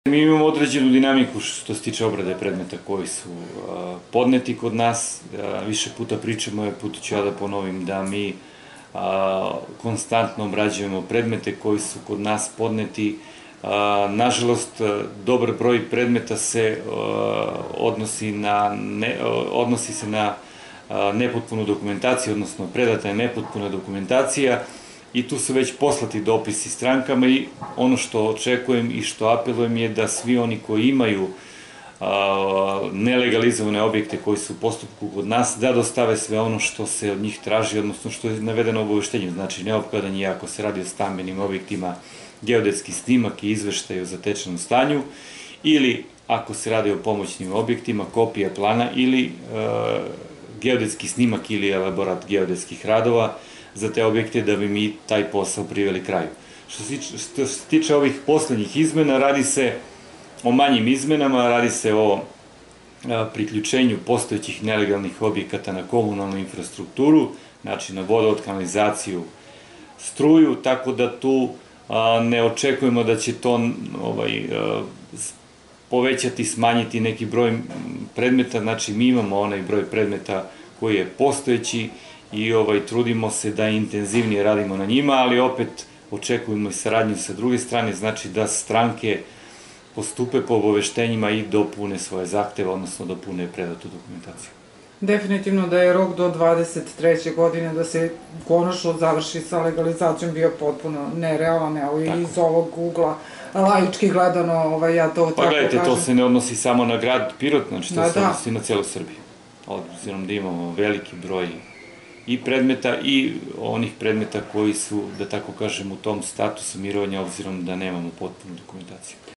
Mi imamo određenu dinamiku što se tiče obrade predmeta koji su podneti kod nas. Više puta pričamo, ovaj put ću ja da ponovim da mi konstantno obrađujemo predmete koji su kod nas podneti. Nažalost, dobar broj predmeta se odnosi se na nepotpunu dokumentaciju, odnosno predata je nepotpuna dokumentacija i tu su već poslati dopisi strankama i ono što očekujem i što apelujem je da svi oni koji imaju nelegalizovane objekte koji su u postupku kod nas, da dostave sve ono što se od njih traži, odnosno što je navedeno u obaveštenju. Znači, neophodan je, ako se radi o stambenim objektima, geodetski snimak i izveštaj o zatečenom stanju, ili ako se radi o pomoćnim objektima, kopija plana ili geodetski snimak ili elaborat geodetskih radova za te objekte da bi mi taj posao priveli kraju. Što se tiče ovih poslednjih izmena, radi se o manjim izmenama, radi se o priključenju postojećih nelegalnih objekata na komunalnu infrastrukturu, znači na vodovod, kanalizaciju, struju, tako da tu ne očekujemo da će to povećati, smanjiti neki broj predmeta. Znači, mi imamo onaj broj predmeta koji je postojeći i trudimo se da intenzivnije radimo na njima, ali opet očekujemo i saradnju sa druge strane, znači da stranke postupe po obaveštenjima i dopune svoje zahteve, odnosno dopune predatu dokumentaciju. Definitivno da je rok do 23. godine da se konačno završi sa legalizacijom bio potpuno nerealan, evo i iz ovog ugla laički gledano, ja to tako kažem. Pa gledajte, to se ne odnosi samo na grad Pirot, znači to se odnosi na celu Srbiju. Obzirom da imamo veliki broj i predmeta i onih predmeta koji su, da tako kažem, u tom statusu mirovanja, obzirom da nemamo potpunu dokumentaciju.